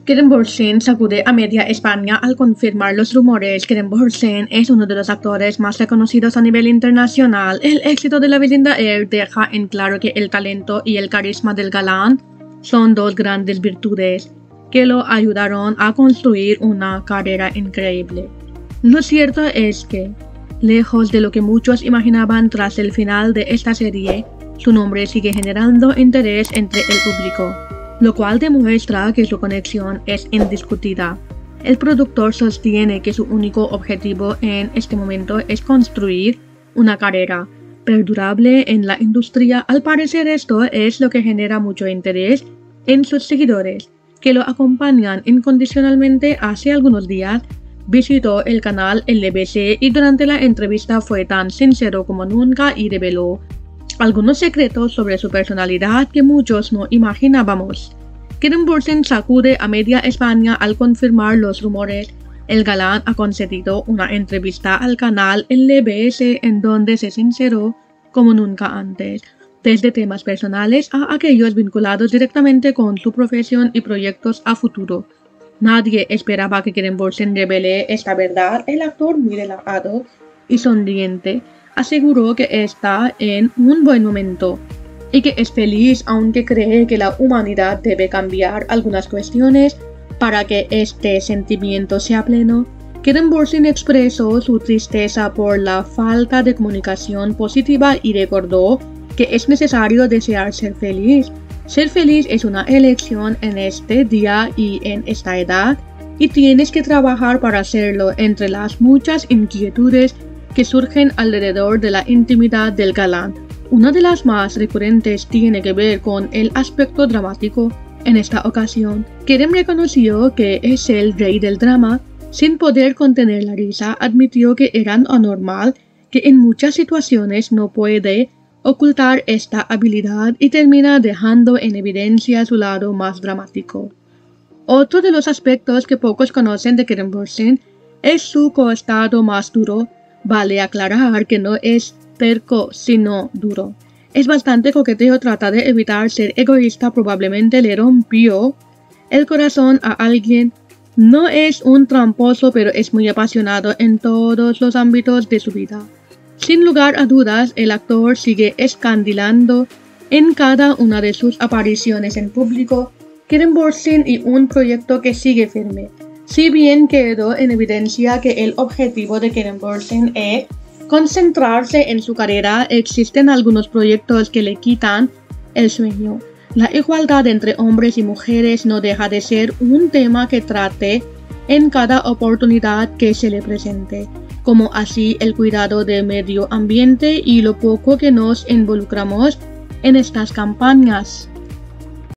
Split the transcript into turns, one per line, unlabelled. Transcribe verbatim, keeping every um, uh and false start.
Kerem Bürsin sacude a media España al confirmar los rumores. Kerem Bürsin es uno de los actores más reconocidos a nivel internacional. El éxito de La Belinda Air deja en claro que el talento y el carisma del galán son dos grandes virtudes que lo ayudaron a construir una carrera increíble. Lo cierto es que, lejos de lo que muchos imaginaban tras el final de esta serie, su nombre sigue generando interés entre el público, lo cual demuestra que su conexión es indiscutida. El productor sostiene que su único objetivo en este momento es construir una carrera perdurable en la industria. Al parecer esto es lo que genera mucho interés en sus seguidores, que lo acompañan incondicionalmente. Hace algunos días visitó el canal L B C y durante la entrevista fue tan sincero como nunca y reveló algunos secretos sobre su personalidad que muchos no imaginábamos. Kerem Bürsin sacude a media España al confirmar los rumores. El galán ha concedido una entrevista al canal L B S en donde se sinceró como nunca antes, desde temas personales a aquellos vinculados directamente con su profesión y proyectos a futuro. Nadie esperaba que Kerem Bürsin revele esta verdad. El actor, muy relajado y sonriente, aseguró que está en un buen momento y que es feliz, aunque cree que la humanidad debe cambiar algunas cuestiones para que este sentimiento sea pleno. Kerem Bürsin expresó su tristeza por la falta de comunicación positiva y recordó que es necesario desear ser feliz. Ser feliz es una elección en este día y en esta edad, y tienes que trabajar para hacerlo. Entre las muchas inquietudes que surgen alrededor de la intimidad del galán, una de las más recurrentes tiene que ver con el aspecto dramático. En esta ocasión, Kerem reconoció que es el rey del drama. Sin poder contener la risa, admitió que era anormal, que en muchas situaciones no puede ocultar esta habilidad y termina dejando en evidencia su lado más dramático. Otro de los aspectos que pocos conocen de Kerem Bürsin es su costado más duro. Vale aclarar que no es terco, sino duro. Es bastante coqueteo, trata de evitar ser egoísta, probablemente le rompió el corazón a alguien. No es un tramposo, pero es muy apasionado en todos los ámbitos de su vida. Sin lugar a dudas, el actor sigue escandilando en cada una de sus apariciones en público. Kerem Bürsin y un proyecto que sigue firme. Si bien quedó en evidencia que el objetivo de Kerem Bürsin es concentrarse en su carrera, existen algunos proyectos que le quitan el sueño. La igualdad entre hombres y mujeres no deja de ser un tema que trate en cada oportunidad que se le presente, como así el cuidado del medio ambiente y lo poco que nos involucramos en estas campañas.